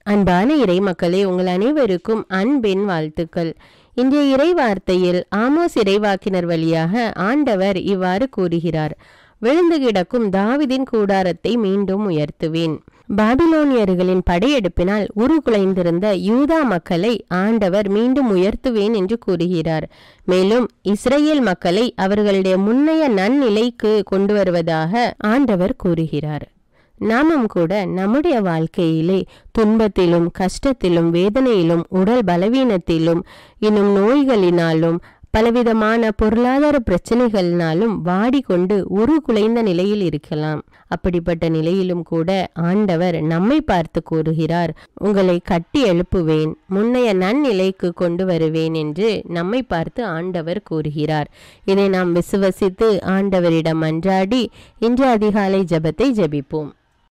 அன்பான இறை மக்களே, உங்கள் அனைவருக்கும் அன்பின் வாழ்த்துக்கள். இன்றைய இறை வார்த்தையில் ஆமோஸ் இறைவாக்கினர் வழியாக ஆண்டவர் இவ்வாறு கூறுகிறார்: விழுந்து கிடக்கும் தாவீதின் கூடாரத்தை மீண்டும் உயர்த்துவேன். பாபிலோனியர்களின் படையெடுப்பினால் உருகுலைந்திருந்த யூதா மக்களை ஆண்டவர் மீண்டும் உயர்த்துவேன் என்று கூறுகிறார். மேலும் இஸ்ரேல் மக்களை அவர்களுடைய முன்னைய நன்னிலைக்கு கொண்டு வருவதாக ஆண்டவர் கூறுகிறார். நாமும் கூட நம்முடைய வாழ்க்கையிலே துன்பத்திலும் கஷ்டத்திலும் வேதனையிலும் உடல் பலவீனத்திலும் இன்னும் நோய்களினாலும் பலவிதமான பொருளாதார பிரச்சனைகளினாலும் வாடிக்கொண்டு உருகுலைந்த நிலையில் இருக்கலாம். அப்படிப்பட்ட நிலையிலும் கூட ஆண்டவர் நம்மை பார்த்து கூறுகிறார்: உங்களை கட்டி எழுப்புவேன், முன்னைய நன்னிலைக்கு கொண்டு வருவேன் என்று நம்மை பார்த்து ஆண்டவர் கூறுகிறார். இதை நாம் விசுவசித்து ஆண்டவரிடம் மன்றாடி இன்று அதிகாலை ஜெபத்தை ஜெபிப்போம்.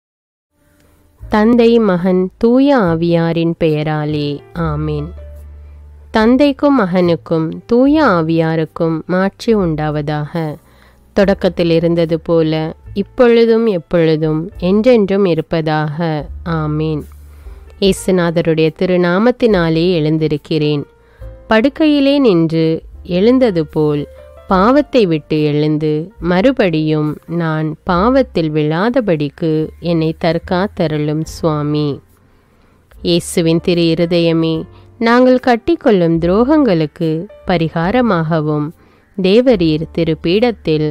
தந்தை, மகன், தூய ஆவியாரின் பெயராலே ஆமேன். தந்தைக்கும் மகனுக்கும் தூய ஆவியாருக்கும் மாட்சி உண்டாவதாக. தொடக்கத்தில் இருந்தது போல இப்பொழுதும் எப்பொழுதும் என்றென்றும் இருப்பதாக ஆமேன். இயேசுநாதருடைய திருநாமத்தினாலே எழுந்திருக்கிறேன். படுக்கையிலே நின்று எழுந்தது போல் பாவத்தை விட்டு எழுந்து மறுபடியும் நான் பாவத்தில் விழாதபடிக்கு என்னை தற்காத்தருளும் சுவாமி. இயேசுவின் திரு இருதயமே, நாங்கள் கட்டிக்கொள்ளும் துரோகங்களுக்கு பரிகாரமாகவும் தேவரீர் திரு பீடத்தில்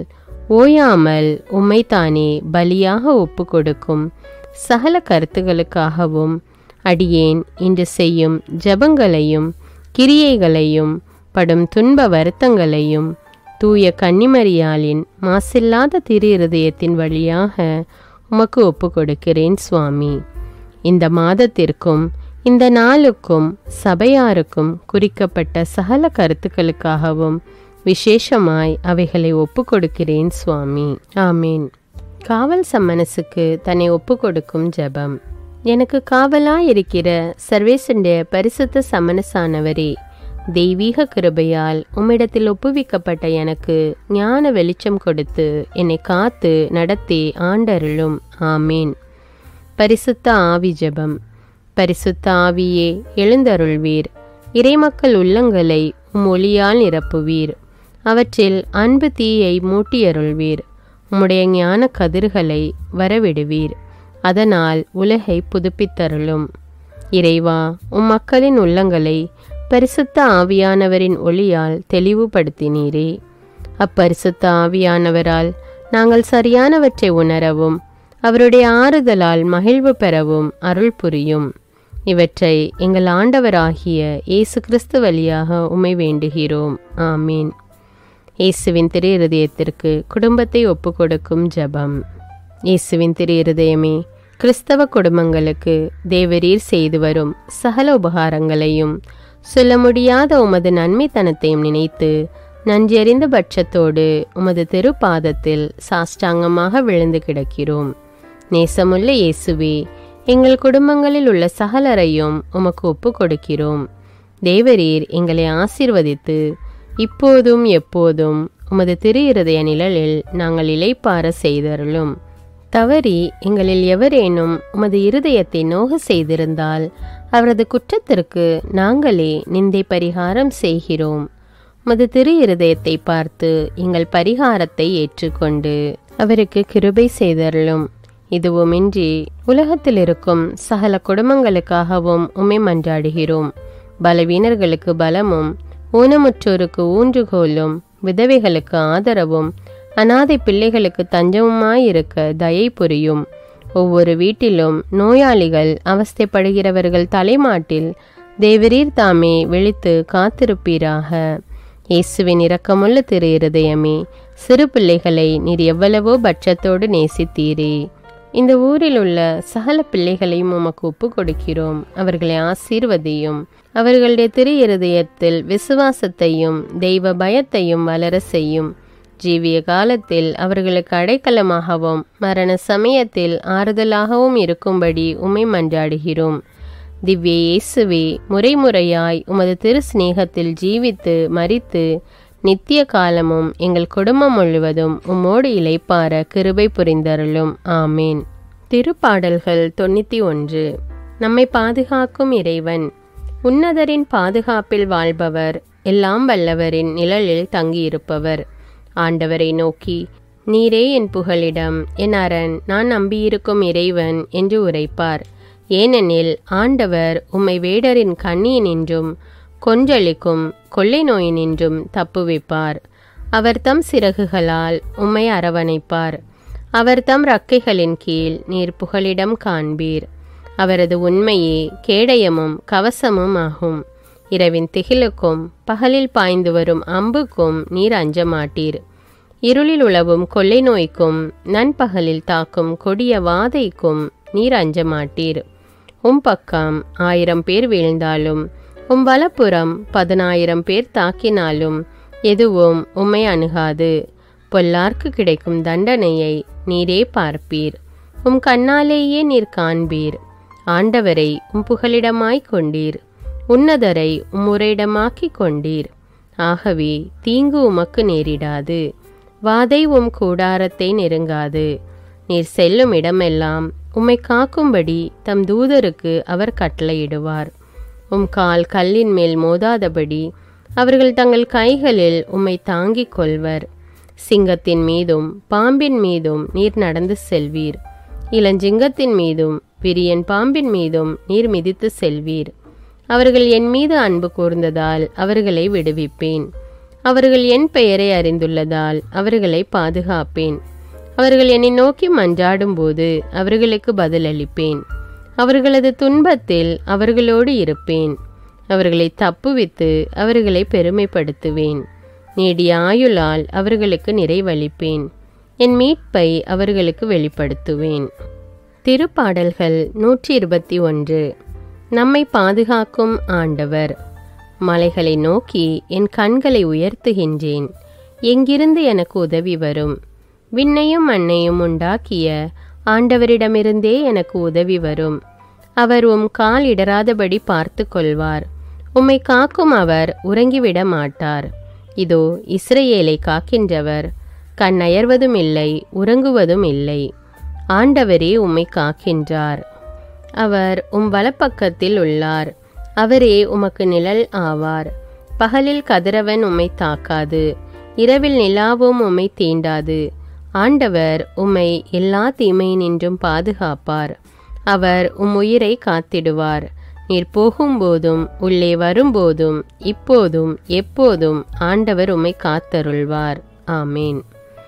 ஓயாமல் உம்மைத்தானே பலியாக ஒப்பு கொடுக்கும் சகல கருத்துகளுக்காகவும் அடியேன் இன்று செய்யும் ஜெபங்களையும் கிரியைகளையும் படும் துன்ப வருத்தங்களையும் தூய கன்னிமரியாளின் மாசில்லாத திரு இருதயத்தின் வழியாக உமக்கு ஒப்பு கொடுக்கிறேன் சுவாமி. இந்த மாதத்திற்கும் இந்த நாளுக்கும் சபையாருக்கும் குறிக்கப்பட்ட சகல கருத்துக்களுக்காகவும் விசேஷமாய் அவைகளை ஒப்பு கொடுக்கிறேன் சுவாமி. ஆமீன். காவல் சம்மனசுக்கு தன்னை ஒப்பு கொடுக்கும் ஜெபம். எனக்கு காவலாயிருக்கிற சர்வேசனுடைய பரிசுத்த சமனசானவரே, தெய்வீக கிருபையால் உம்மிடத்தில் ஒப்புவிக்கப்பட்ட எனக்கு ஞான வெளிச்சம் கொடுத்து என்னை காத்து நடத்தி ஆண்டருளும். ஆமீன். பரிசுத்த ஆவி ஜெபம். பரிசுத்த ஆவியே, எழுந்தருள்வீர். இறைமக்கள் உள்ளங்களை ஒளியால் நிரப்புவீர். அவற்றில் அன்பு தீயை மூட்டியருள்வீர். உம்முடைய ஞான கதிர்களை வரவிடுவீர். அதனால் உலகை புதுப்பித்தருளும். இறைவா, உம் மக்களின் உள்ளங்களை பரிசுத்த ஆவியானவரின் ஒளியால் தெளிவுபடுத்தினீரே. அப்பரிசுத்த ஆவியானவரால் நாங்கள் சரியானவற்றை உணரவும் அவருடைய ஆறுதலால் மகிழ்வு பெறவும் அருள் புரியும். இவற்றை எங்கள் ஆண்டவராகிய இயேசு கிறிஸ்து வழியாக உம்மை வேண்டுகிறோம். ஆமீன். இயேசுவின் திரு இருதயத்திற்கு குடும்பத்தை ஒப்பு கொடுக்கும் ஜெபம். இயேசுவின் திரு இருதயமே, கிறிஸ்தவ குடும்பங்களுக்கு தேவரீர் செய்து வரும் சகல உபகாரங்களையும் சொல்ல முடியாத உமது நன்மைத்தனத்தையும் நினைத்து நன்றியறிந்த பட்சத்தோடு உமது திருப்பாதத்தில் சாஷ்டாங்கமாக விழுந்து கிடக்கிறோம். நேசமுள்ள இயேசுவே, எங்கள் குடும்பங்களில் உள்ள சகலரையும் உமக்கு ஒப்பு கொடுக்கிறோம். தேவரீர் எங்களை ஆசீர்வதித்து இப்போதும் எப்போதும் உமது திரு இருதய நிழலில் நாங்கள் இளைப்பார செய்தருளும். தவறி எங்களில் எவரேனும் உமது இருதயத்தை நோக செய்திருந்தால் அவரது குற்றத்திற்கு நாங்களே நிந்தை பரிகாரம் செய்கிறோம். உமது திரு இருதயத்தை பார்த்து எங்கள் பரிகாரத்தை ஏற்றுக்கொண்டு அவருக்கு கிருபை செய்தருளும். இதுவுமின்றி உலகத்தில் இருக்கும் சகல குடும்பங்களுக்காகவும் உம்மை மன்றாடுகிறோம். பலவீனர்களுக்கு பலமும் ஊனமுற்றோருக்கு ஊன்றுகோலும் விதவைகளுக்கு ஆதரவும் அநாதை பிள்ளைகளுக்கு தஞ்சமுமாயிருக்க தயை புரியும். ஒவ்வொரு வீட்டிலும் நோயாளிகள் அவஸ்தைப்படுகிறவர்கள் தலைமாட்டில் தேவரீர் தாமே விழித்து காத்திருப்பீராக. இயேசுவின் இரக்கமுள்ள திரு இருதயமே, சிறு பிள்ளைகளை நீர் எவ்வளவோ பட்சத்தோடு நேசித்தீரே. இந்த ஊரில் உள்ள சகல பிள்ளைகளையும் உமக்கு ஒப்பு கொடுக்கிறோம். அவர்களை ஆசீர்வதியும். அவர்களுடைய திரு இருதயத்தில் விசுவாசத்தையும் தெய்வ பயத்தையும் வளர செய்யும். ஜீவிய காலத்தில் அவர்களுக்கு அடைக்கலமாகவும் மரண சமயத்தில் ஆறுதலாகவும் இருக்கும்படி உம்மை மன்றாடுகிறோம். திவ்ய இயேசுவே, முறைமுறையாய் உமது திரு சிநேகத்தில் ஜீவித்து மரித்து நித்திய காலமும் எங்கள் குடும்பம் முழுவதும் உம்மோடு இளைப்பார கிருபை புரிந்தருளும். ஆமேன். திருப்பாடல்கள் 91. நம்மை பாதுகாக்கும் இறைவன். உன்னதரின் பாதுகாப்பில் வாழ்பவர், எல்லாம் வல்லவரின் நிழலில் தங்கியிருப்பவர். ஆண்டவரை நோக்கி, நீரே என் புகலிடம், என் அரண், நான் நம்பியிருக்கும் இறைவன் என்று உரைப்பார். ஏனெனில் ஆண்டவர் உம்மை வேடரின் கண்ணியினின்றும் கொன்றளிக்கும் கொள்ளை நோயினின்றும் தப்புவிப்பார். அவர் தம் சிறகுகளால் உம்மை அரவணைப்பார். அவர் தம் இறக்கைகளின் கீழ் நீர் புகலிடம் காண்பீர். அவரது உண்மையே கேடயமும் கவசமும் ஆகும். இரவின் திகிலுக்கும் பகலில் பாய்ந்து வரும் அம்புக்கும் நீர் அஞ்ச மாட்டீர். இருளில் உலவும் கொள்ளை நோய்க்கும் நண்பகலில் தாக்கும் கொடிய வாதைக்கும் நீர் அஞ்ச மாட்டீர். பக்கம் 1000 பேர் வீழ்ந்தாலும் வலப்புறம் 10,000 பேர் தாக்கினாலும் எதுவும் உம்மை அணுகாது. பொல்லார்க்கு கிடைக்கும் தண்டனையை நீரே பார்ப்பீர். கண்ணாலேயே நீர் காண்பீர். ஆண்டவரை புகலிடமாய்க் கொண்டீர். உன்னதரை உம்முறையிடமாக்கிக் கொண்டீர். ஆகவே தீங்கு உமக்கு நேரிடாது. வாதை கூடாரத்தை நெருங்காது. நீர் செல்லும் இடமெல்லாம் உம்மை காக்கும்படி தம் தூதருக்கு அவர் கட்டளையிடுவார். கால் கல்லின் மேல் மோதாதபடி அவர்கள் தங்கள் கைகளில் உம்மை தாங்கிக் கொள்வர். சிங்கத்தின் மீதும் பாம்பின் மீதும் நீர் நடந்து செல்வீர். இளஞ்சிங்கத்தின் மீதும் விரியன் பாம்பின் மீதும் நீர் மிதித்து செல்வீர். அவர்கள் என் மீது அன்பு கூர்ந்ததால் அவர்களை விடுவிப்பேன். அவர்கள் என் பெயரை அறிந்துள்ளதால் அவர்களை பாதுகாப்பேன். அவர்கள் என்னை நோக்கி மன்றாடும் போது அவர்களுக்கு பதிலளிப்பேன். அவர்களது துன்பத்தில் அவர்களோடு இருப்பேன். அவர்களை தப்புவித்து அவர்களை பெருமைப்படுத்துவேன். நீடிய ஆயுளால் அவர்களுக்கு நிறைவளிப்பேன். என் மீட்பை அவர்களுக்கு வெளிப்படுத்துவேன். திருப்பாடல்கள் 121. நம்மை பாதுகாக்கும் ஆண்டவர். மலைகளை நோக்கி என் கண்களை உயர்த்துகின்றேன். எங்கிருந்து எனக்கு உதவி வரும்? விண்ணையும் மண்ணையும் உண்டாக்கிய ஆண்டவரிடமிருந்தே எனக்கு உதவி வரும். அவர் கால் இடராதபடி பார்த்து கொள்வார். உம்மை காக்கும் அவர் உறங்கிவிட மாட்டார். இதோ இஸ்ரவேலை காக்கின்றவர் கண்ணயர்வதும் இல்லை, உறங்குவதும் இல்லை. ஆண்டவரே உம்மை காக்கின்றார். அவர் வலப்பக்கத்தில் உள்ளார். அவரே உமக்கு நிழல் ஆவார். பகலில் கதிரவன் உம்மை தாக்காது, இரவில் நிலாவும் உம்மை தீண்டாது. ஆண்டவர் உம்மை எல்லா தீமையினின்றும் பாதுகாப்பார். அவர் உயிரை காத்திடுவார். நீர் போகும்போதும் உள்ளே வரும்போதும் இப்போதும் எப்போதும் ஆண்டவர் உம்மை காத்தருள்வார். ஆமேன்.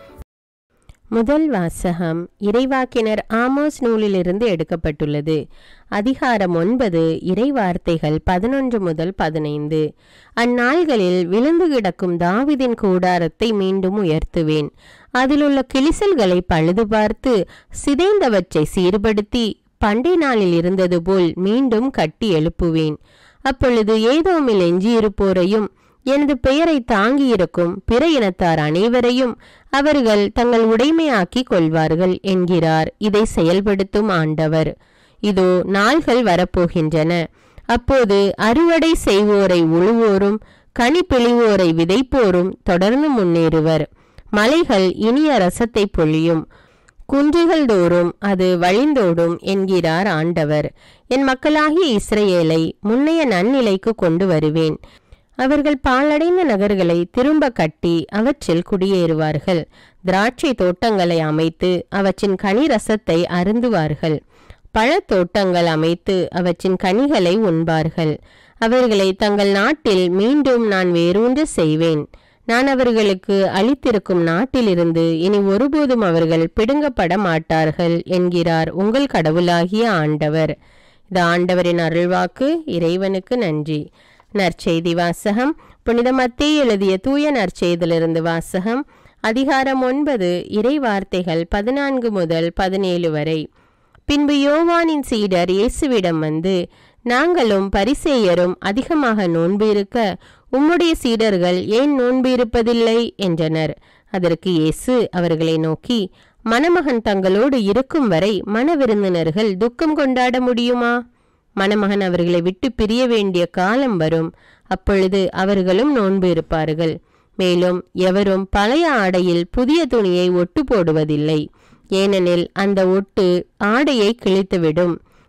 முதல் வாசகம் இறைவாக்கினர் ஆமோஸ் நூலிலிருந்து எடுக்கப்பட்டுள்ளது. அதிகாரம் 9, இறைவார்த்தைகள் 11 முதல் 15. அந்நாள்களில் விழுந்து கிடக்கும் தாவீதின் கூடாரத்தை மீண்டும் உயர்த்துவேன். அதிலுள்ள கிழிசல்களை பழுது பார்த்து சிதைந்தவற்றை சீர்படுத்தி பண்டை நாளில் இருந்தது போல் மீண்டும் கட்டி எழுப்புவேன். அப்பொழுது ஏதோமில் எஞ்சியிருப்போரையும் எனது பெயரை தாங்கியிருக்கும் பிற இனத்தார் அனைவரையும் அவர்கள் தங்கள் உடைமையாக்கி கொள்வார்கள் என்கிறார் இதை செயல்படுத்தும் ஆண்டவர். இதோ நாள்கள் வரப்போகின்றன. அப்போது அறுவடை செய்வோரை உழுவோரும் கனி பிழிவோரை விதைப்போரும் தொடர்ந்து முன்னேறுவர். மலைகள் இனிய ரசத்தை பொழியும், குன்றுகள் தோறும் அது வழிந்தோடும் என்கிறார் ஆண்டவர். என் மக்களாகிய இஸ்ரவேலை முன்னைய நன்னிலைக்கு கொண்டு வருவேன். அவர்கள் பாழடைந்த நகர்களை திரும்ப கட்டி அவற்றில் குடியேறுவார்கள். திராட்சை தோட்டங்களை அமைத்து அவற்றின் கனி ரசத்தை அருந்துவார்கள். பழத்தோட்டங்கள் அமைத்து அவற்றின் கனிகளை உண்பார்கள். அவர்களை தங்கள் நாட்டில் மீண்டும் நான் வேரூன்ற செய்வேன். நான் அவர்களுக்கு அளித்திருக்கும் நாட்டிலிருந்து இனி ஒருபோதும் அவர்கள் பிடுங்கப்பட மாட்டார்கள் என்கிறார் உங்கள் கடவுளாகிய ஆண்டவர். இது ஆண்டவரின் அருள்வாக்கு. இறைவனுக்கு நன்றி. நற்செய்தி வாசகம். புனித மத்தேயு எழுதிய தூய நற்செய்தியிலிருந்து வாசகம். அதிகாரம் 9, இறை வார்த்தைகள் 14 முதல் 17 வரை. பின்பு யோவானின் சீடர் இயேசுவிடம் வந்து, நாங்களும் பரிசேயரும் அதிகமாக நோன்பு இருக்க உம்முடைய சீடர்கள் ஏன் நோன்பு இருப்பதில்லை என்றனர். அதற்கு இயேசு அவர்களை நோக்கி, மணமகன் தங்களோடு இருக்கும் வரை மணவிருந்தினர்கள் துக்கம் கொண்டாட முடியுமா? மணமகன் அவர்களை விட்டு பிரிய வேண்டிய காலம் வரும். அப்பொழுது அவர்களும் நோன்பு இருப்பார்கள். மேலும் எவரும் பழைய ஆடையில் புதிய துணியை ஒட்டு போடுவதில்லை. ஏனெனில் அந்த ஒட்டு ஆடையை கிழித்துவிடும்.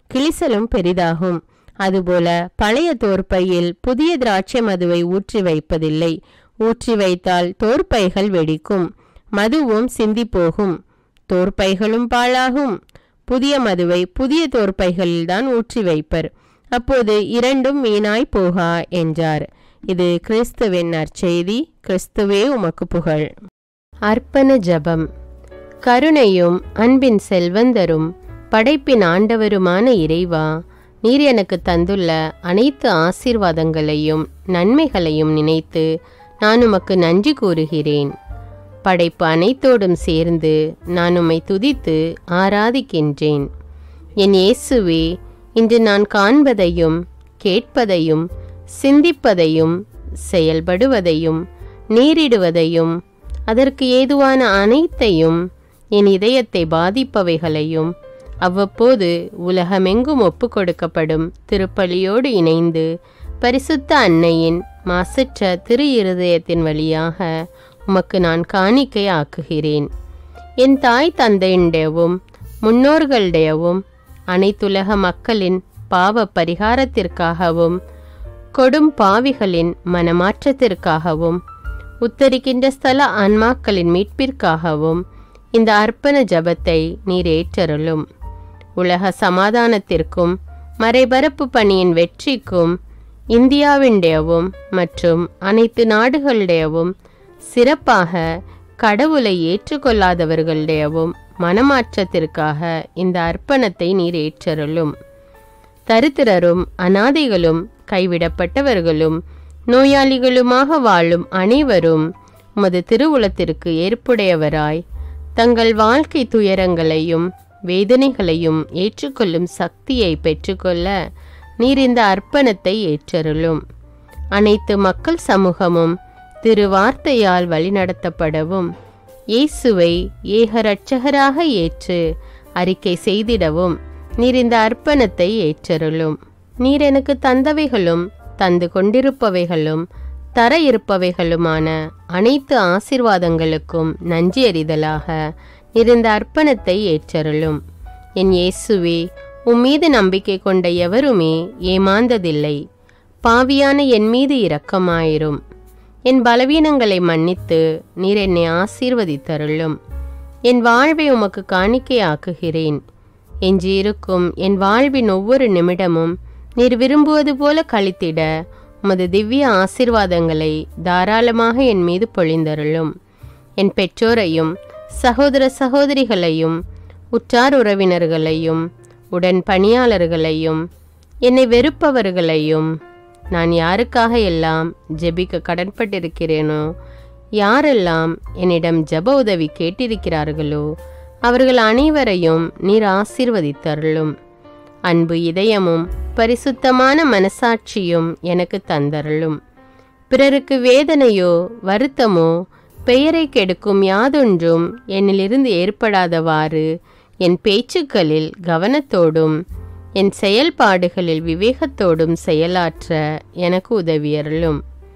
கிழிசலும் பெரிதாகும். அதுபோல பழைய தோற்பையில் புதிய திராட்சை மதுவை ஊற்றி வைப்பதில்லை. ஊற்றி வைத்தால் தோற்பைகள் வெடிக்கும், மதுவும் சிந்தி போகும், தோற்பைகளும் பாழாகும். புதிய மதுவை புதிய தோற்பைகளில்தான் ஊற்றி வைப்பர், அப்போது இரண்டும் வீணாய் போகா என்றார். இது கிறிஸ்துவின் நற்செய்தி. கிறிஸ்துவே உமக்கு புகழ். அர்ப்பண ஜெபம். கருணையும் அன்பின் செல்வந்தரும் படைப்பின் ஆண்டவருமான இறைவா, நீர் எனக்கு தந்துள்ள அனைத்து ஆசீர்வாதங்களையும் நன்மைகளையும் நினைத்து நான் உமக்கு நன்றி கூறுகிறேன். படைப்பு அனைத்தோடும் சேர்ந்து நான் உம்மை துதித்து ஆராதிக்கின்றேன். என் இயேசுவே, இன்று நான் காண்பதையும் கேட்பதையும் சிந்திப்பதையும் செயல்படுவதையும் நேரிடுவதையும் அதற்கு ஏதுவான அனைத்தையும் என் இதயத்தை பாதிப்பவைகளையும் அவ்வப்போது உலகமெங்கும் ஒப்பு கொடுக்கப்படும் திருப்பலியோடு இணைந்து பரிசுத்த அன்னையின் மாசற்ற திரு இருதயத்தின் வழியாக உமக்கு நான் காணிக்கை ஆக்குகிறேன். என் தாய் தந்தையுடையவும் முன்னோர்களுடையவும் அனைத்துலக மக்களின் பாவ பரிகாரத்திற்காகவும் கொடும் பாவிகளின் மனமாற்றத்திற்காகவும் உத்தரிக்கின்ற ஸ்தல ஆன்மாக்களின் மீட்பிற்காகவும் இந்த அர்ப்பண ஜபத்தை நீர் ஏற்றருளும். உலக சமாதானத்திற்கும் மறைபரப்பு பணியின் வெற்றிக்கும் இந்தியாவின்டையவும் மற்றும் அனைத்து நாடுகளுடையவும் சிறப்பாக கடவுளை ஏற்றுக்கொள்ளாதவர்களுடையவும் மனமாற்றத்திற்காக இந்த அர்ப்பணத்தை நீர் ஏற்றருளும். தரித்திரரும் அனாதைகளும் கைவிடப்பட்டவர்களும் நோயாளிகளுமாக வாழும் அனைவரும் உமது திருவுளத்திற்கு ஏற்புடையவராய் தங்கள் வாழ்க்கை துயரங்களையும் வேதனைகளையும் ஏற்றுக்கொள்ளும் சக்தியை பெற்றுக்கொள்ள நீர் இந்த அர்ப்பணத்தை ஏற்றருளும். அனைத்து மக்கள் சமூகமும் திருவார்த்தையால் வழிநடத்தப்படவும் இயேசுவை ஏக இரட்சகராக ஏற்று அறிக்கை செய்திடவும் நீர் இந்த அர்ப்பணத்தை ஏற்றருளும். நீர் எனக்கு தந்தவைகளும் தந்து கொண்டிருப்பவைகளும் தர இருப்பவைகளுமான அனைத்து ஆசீர்வாதங்களுக்கும் நன்றி அறிதலாக நீர் இந்த அர்ப்பணத்தை ஏற்றருளும். என் இயேசுவே, உம்மீது நம்பிக்கை கொண்ட எவருமே ஏமாந்ததில்லை. பாவியான என் மீது இரக்கமாயிரும். என் பலவீனங்களை மன்னித்து நீர் என்னை ஆசீர்வதித்தருளும். என் வாழ்வை உமக்கு காணிக்கையாக்குகிறேன். எஞ்சியிருக்கும் என் வாழ்வின் ஒவ்வொரு நிமிடமும் நீர் விரும்புவது போல கழித்திட உமது திவ்ய ஆசீர்வாதங்களை தாராளமாக என் மீது பொழிந்தருளும். என் பெற்றோரையும் சகோதர சகோதரிகளையும் உற்றார் உறவினர்களையும் உடன் பணியாளர்களையும் என்னை வெறுப்பவர்களையும் நான் யாருக்காக எல்லாம் ஜெபிக்க கடன்பட்டிருக்கிறேனோ, யாரெல்லாம் என்னிடம் ஜெப உதவி கேட்டிருக்கிறார்களோ அவர்கள் அனைவரையும் நீர் ஆசீர்வதித்தருளும். அன்பு இதயமும் பரிசுத்தமான மனசாட்சியும் எனக்கு தந்தருளும். பிறருக்கு வேதனையோ வருத்தமோ பெயரை கெடுக்கும் யாதொன்றும் என்னிலிருந்து ஏற்படாதவாறு என் பேச்சுக்களில் கவனத்தோடும் என் செயல்பாடுகளில் விவேகத்தோடும் செயலாற்ற எனக்கு உதவியருளும்.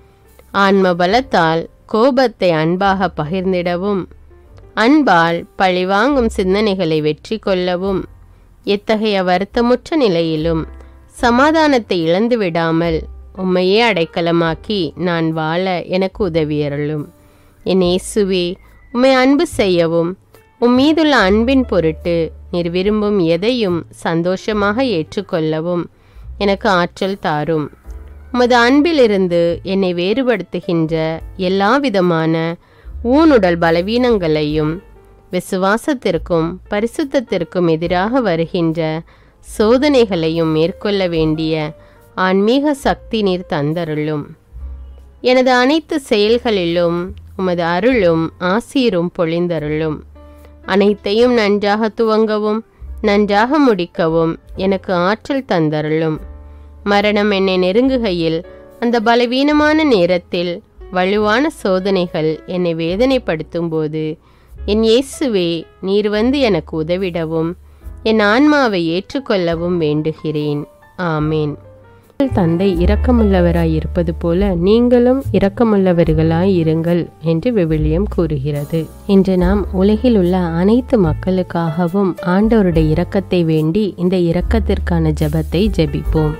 ஆன்ம பலத்தால் கோபத்தை அன்பாக பகிர்ந்திடவும் அன்பால் பழிவாங்கும் சிந்தனைகளை வெற்றி கொள்ளவும் எத்தகைய வருத்தமுற்ற நிலையிலும் சமாதானத்தை இழந்து விடாமல் உம்மையே அடைக்கலமாக்கி நான் வாழ எனக்கு உதவியருளும். என் இயேசுவே, உம்மை அன்பு செய்யவும் உம்மீதுள்ள அன்பின் பொருட்டு நீர் விரும்பும் எதையும் சந்தோஷமாக ஏற்றுக்கொள்ளவும் எனக்கு ஆற்றல் தாரும். உமது அன்பிலிருந்து என்னை வேறுபடுத்துகின்ற எல்லா விதமான ஊனுடல் பலவீனங்களையும் விசுவாசத்திற்கும் பரிசுத்தத்திற்கும் எதிராக வருகின்ற சோதனைகளையும் மேற்கொள்ள வேண்டிய ஆன்மீக சக்தி நீர் தந்தருளும். எனது அனைத்து செயல்களிலும் உமது அருளும் ஆசீரும் பொழிந்தருளும். அனைத்தையும் நன்றாக துவங்கவும் நன்றாக முடிக்கவும் எனக்கு ஆற்றல் தந்தருளும். மரணம் என்னை நெருங்குகையில் அந்த பலவீனமான நேரத்தில் வலுவான சோதனைகள் என்னை வேதனைப்படுத்தும் போது என் இயேசுவே, நீர் வந்து எனக்கு உதவிடவும் என் ஆன்மாவை ஏற்றுக்கொள்ளவும் வேண்டுகிறேன். ஆமேன். தந்தை இரக்கமுள்ளவராயிருப்பது போல நீங்களும் இரக்கமுள்ளவர்களாயிருங்கள் என்று விவிலியம் கூறுகிறது. இன்று நாம் உலகில் உள்ள அனைத்து மக்களுக்காகவும் ஆண்டவருடைய இரக்கத்தை வேண்டி இந்த இரக்கத்திற்கான ஜெபத்தை ஜெபிப்போம்.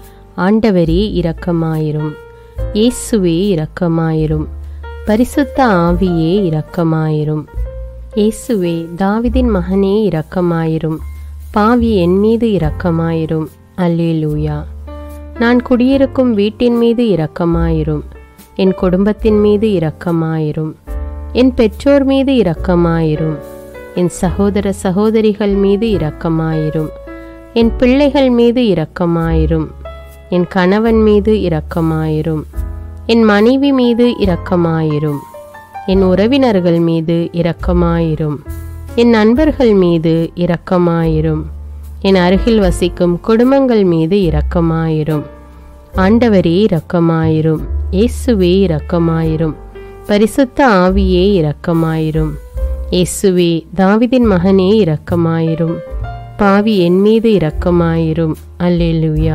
ஆண்டவரே இரக்கமாயிரும், இயேசுவே இரக்கமாயிரும், பரிசுத்த ஆவியே இரக்கமாயிரும். இயேசுவே தாவீதின் மகனே இரக்கமாயிரும், பாவி என் மீது இரக்கமாயிரும். அல்லேலூயா. நான் குடியிருக்கும் வீட்டின் மீது இரக்கமாயிரும், என் குடும்பத்தின் மீது இரக்கமாயிரும், என் பெற்றோர் மீது இரக்கமாயிரும், என் சகோதர சகோதரிகள் மீது இரக்கமாயிரும், என் பிள்ளைகள் மீது இரக்கமாயிரும், என் கணவன் மீது இரக்கமாயிரும், என் மனைவி மீது இரக்கமாயிரும், என் உறவினர்கள் மீது இரக்கமாயிரும், என் நண்பர்கள் மீது இரக்கமாயிரும், என் அருகில் வசிக்கும் குடும்பங்கள் மீது இரக்கமாயிரும். ஆண்டவரே இரக்கமாயிரும், இயேசுவே இரக்கமாயிரும், பரிசுத்த ஆவியே இரக்கமாயிரும். இயேசுவே தாவீதின் மகனே இரக்கமாயிரும், பாவி என் மீது இரக்கமாயிரும். அல்லேலூயா.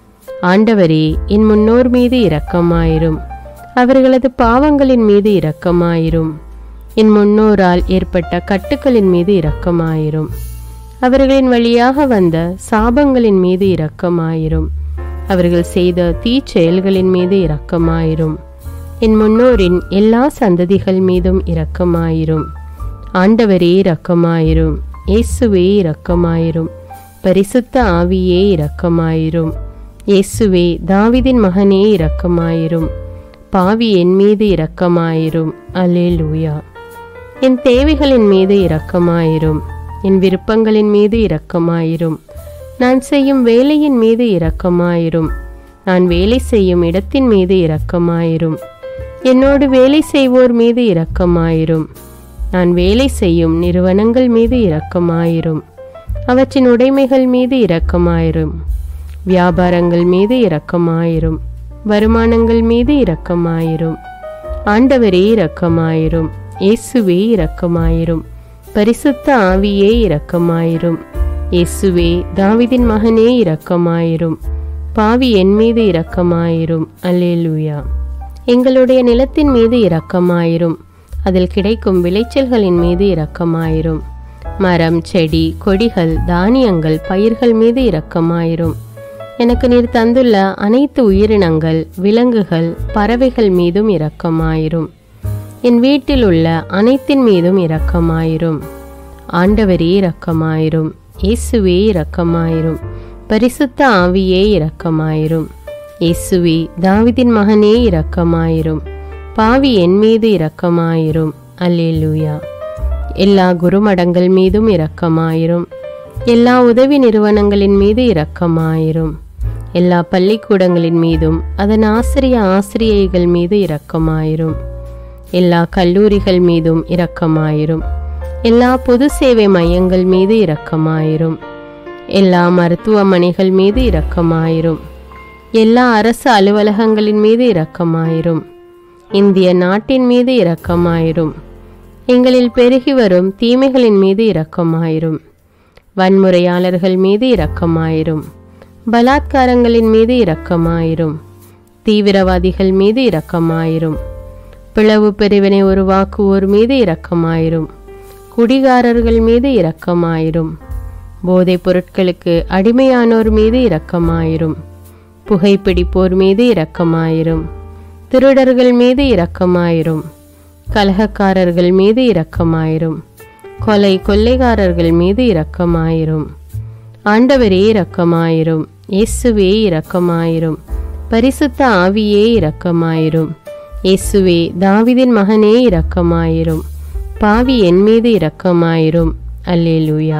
ஆண்டவரே என் முன்னோர் மீது இரக்கமாயிரும், அவர்களது பாவங்களின் மீது இரக்கமாயிரும். என் முன்னோரால் ஏற்பட்ட கட்டுக்களின் மீது இரக்கமாயிரும், அவர்களின் வழியாக வந்த சாபங்களின் மீது இரக்கமாயிரும், அவர்கள் செய்த தீச்செயல்களின் மீது இரக்கமாயிரும். என் முன்னோரின் எல்லா சந்ததிகள் மீதும் இரக்கமாயிரும். ஆண்டவரே இரக்கமாயிரும், இயேசுவே இரக்கமாயிரும், பரிசுத்த ஆவியே இரக்கமாயிரும். இயேசுவே தாவீதின் மகனே இரக்கமாயிரும், பாவி என் மீது இரக்கமாயிரும். அல்லேலூயா. என் தேவைகளின் மீது இரக்கமாயிரும், என் விருப்பங்களின் மீது இரக்கமாயிரும், நான் செய்யும் வேலையின் மீது இரக்கமாயிரும், நான் வேலை செய்யும் இடத்தின் மீது இரக்கமாயிரும், என்னோடு வேலை செய்வோர் மீது இரக்கமாயிரும், நான் வேலை செய்யும் நிறுவனங்கள் மீது இரக்கமாயிரும், அவற்றின் உடைமைகள் மீது இரக்கமாயிரும், வியாபாரங்கள் மீது இரக்கமாயிரும், வருமானங்கள் மீது இரக்கமாயிரும். ஆண்டவரே இரக்கமாயிரும், இயேசுவே இரக்கமாயிரும், பரிசுத்த ஆவியே இரக்கமாயிரும். இயேசுவே தாவீதின் மகனே இரக்கமாயிரும், பாவி என் மீது இரக்கமாயிரும். அல்லேலூயா. எங்களுடைய நிலத்தின் மீது இரக்கமாயிரும், அதில் கிடைக்கும் விளைச்சல்களின் மீது இரக்கமாயிரும். மரம், செடி, கொடிகள், தானியங்கள், பயிர்கள் மீது இரக்கமாயிரும். எனக்கு நீர் தந்துள்ள அனைத்து உயிரினங்கள், விலங்குகள், பறவைகள் மீதும் இரக்கமாயிரும். என் வீட்டில் உள்ள அனைத்தின் மீதும் இரக்கமாயிரும். ஆண்டவரே இரக்கமாயிரும், இயேசுவே இரக்கமாயிரும், பரிசுத்த ஆவியே இரக்கமாயிரும். இயேசுவே தாவீதின் மகனே இரக்கமாயிரும், பாவி என் மீது இரக்கமாயிரும். அல்லேலூயா. எல்லா குருமடங்கள் மீதும் இரக்கமாயிரும், எல்லா உதவி நிறுவனங்களின் மீது இரக்கமாயிரும், எல்லா பள்ளிக்கூடங்களின் மீதும் அதன் ஆசிரியைகள் மீது இரக்கமாயிரும், எல்லா கல்லூரிகள் மீதும் இரக்கமாயிரும், எல்லா பொது சேவை மையங்கள் மீது இரக்கமாயிரும், எல்லா மருத்துவமனைகள் மீது இரக்கமாயிரும், எல்லா அரசு அலுவலகங்களின் மீது இரக்கமாயிரும், இந்திய நாட்டின் மீது இரக்கமாயிரும், எங்களில் பெருகி வரும் தீமைகளின் மீது இரக்கமாயிரும், வன்முறையாளர்கள் மீது இரக்கமாயிரும், பலாத்காரங்களின் மீது இரக்கமாயிரும், தீவிரவாதிகள் மீது இரக்கமாயிரும், பிளவு பிரிவினை உருவாக்குவோர் மீது இரக்கமாயிரும், குடிகாரர்கள் மீது இரக்கமாயிரும், போதைப் பொருட்களுக்கு அடிமையானோர் மீது இரக்கமாயிரும், புகைப்பிடிப்போர் மீது இரக்கமாயிரும், திருடர்கள் மீது இரக்கமாயிரும், கலகக்காரர்கள் மீது இரக்கமாயிரும், கொள்ளைக்காரர்கள் மீது இரக்கமாயிரும். ஆண்டவரே இரக்கமாயிரும், இயேசுவே இரக்கமாயிரும், பரிசுத்த ஆவியே இரக்கமாயிரும். இயேசுவே தாவீதின் மகனே இரக்கமாயிரும், பாவி என் மீது இரக்கமாயிரும். அல்லேலூயா.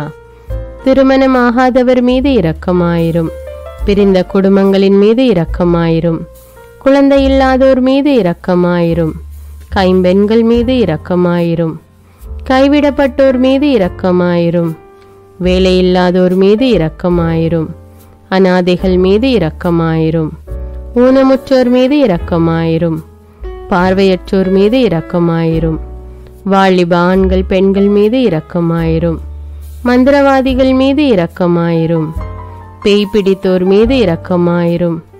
திருமணமாகாதவர் மீது இரக்கமாயிரும், பிரிந்த குடும்பங்களின் மீது இரக்கமாயிரும், குழந்தை இல்லாதோர் மீது இரக்கமாயிரும், கைம்பெண்கள் மீது இரக்கமாயிரும், கைவிடப்பட்டோர் மீது இரக்கமாயிரும், வேலையில்லாதோர் மீது இரக்கமாயிரும், அநாதைகள் மீது இரக்கமாயிரும், ஊனமுற்றோர் மீது இரக்கமாயிரும், பார்வையற்றோர் மீது இரக்கமாயிரும், வாலிப ஆண்கள் பெண்கள் மீது இரக்கமாயிரும், மந்திரவாதிகள் மீது இரக்கமாயிரும், பேய் பிடித்தோர் மீது இரக்கமாயிரும்,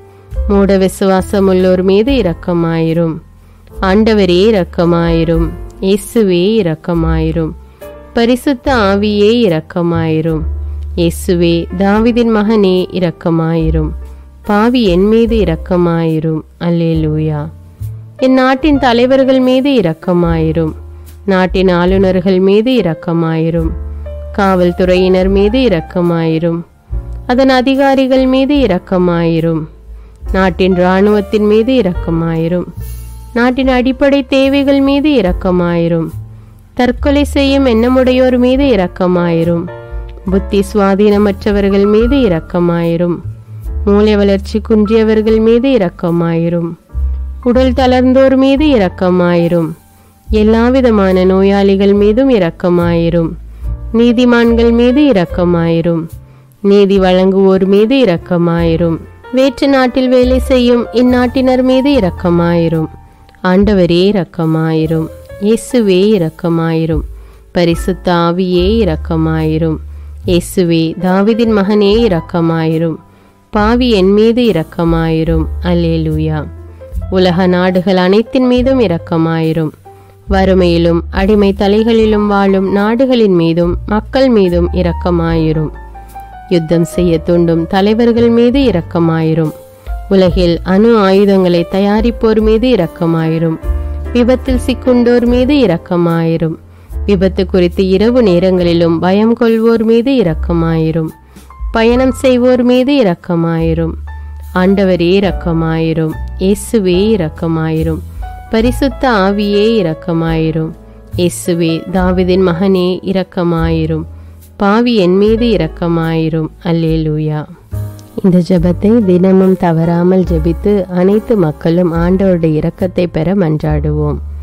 மூட விசுவாசம் உள்ளோர் மீது இரக்கமாயிரும். ஆண்டவரே இரக்கமாயிரும். இயேசுவே இரக்கமாயிரும். பரிசுத்த ஆவியே இரக்கமாயிரும். இயேசுவே தாவீதின் மகனே இரக்கமாயிரும். பாவி என் மீது இரக்கமாயிரும். அல்லேலூயா. என் நாட்டின் தலைவர்கள் மீது இரக்கமாயிரும். நாட்டின் ஆளுநர்கள் மீது இரக்கமாயிரும். காவல்துறையினர் மீது இரக்கமாயிரும். அதன் அதிகாரிகள் மீது இரக்கமாயிரும். நாட்டின் இராணுவத்தின் மீது இரக்கமாயிரும். நாட்டின் அடிப்படை தேவைகள் மீது இரக்கமாயிரும். தற்கொலை செய்யும் எண்ணமுடையோர் மீது இரக்கமாயிரும். புத்தி சுவாதீனமற்றவர்கள் மீது இரக்கமாயிரும். மூளை வளர்ச்சி குன்றியவர்கள் மீது இரக்கமாயிரும். உடல் தளர்ந்தோர் மீது இரக்கமாயிரும். எல்லாவிதமான நோயாளிகள் மீதும் இரக்கமாயிரும். நீதிமான்கள் மீது இரக்கமாயிரும். நீதி வழங்குவோர் மீது இரக்கமாயிரும். வேற்று நாட்டில் வேலை செய்யும் இந்நாட்டினர் மீது இரக்கமாயிரும். ஆண்டவரே இரக்கமாயிரும். இயேசுவே இரக்கமாயிரும். பரிசுத்த ஆவியே இரக்கமாயிரும். இயேசுவே தாவீதின் மகனே இரக்கமாயிரும். பாவி என் மீது இரக்கமாயிரும். அல்லேலூயா. உலக நாடுகள் அனைத்தின் மீதும் இரக்கமாயிரும். வறுமையிலும் அடிமை தலைகளிலும் வாழும் நாடுகளின் மீதும் மக்கள் மீதும் இரக்கமாயிரும். யுத்தம் செய்ய தூண்டும் தலைவர்கள் மீது இரக்கமாயிரும். உலகில் அணு ஆயுதங்களை தயாரிப்போர் மீது இரக்கமாயிரும். விபத்தில் சிக்குண்டோர் மீது இரக்கமாயிரும். விபத்து குறித்து இரவு நேரங்களிலும் பயம் கொள்வோர் மீது இரக்கமாயிரும். பயணம் செய்வோர் மீது இரக்கமாயிரும். ஆண்டவரே இரக்கமாயிரும். இயேசுவே இரக்கமாயிரும். பரிசுத்த ஆவியே இரக்கமாயிரும். இயேசுவே தாவீதின் மகனே இரக்கமாயிரும். பாவி என் மீது இரக்கமாயிரும். அல்லேலூயா. இந்த ஜெபத்தை தினமும் தவறாமல் ஜெபித்து அனைத்து மக்களும் ஆண்டவருடைய இரக்கத்தை பெற மன்றாடுவோம்.